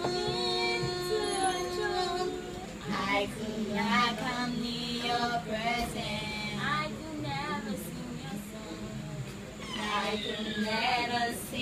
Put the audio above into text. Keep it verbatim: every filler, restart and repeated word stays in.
I could not come near your presence. I could never sing your song. I could never sing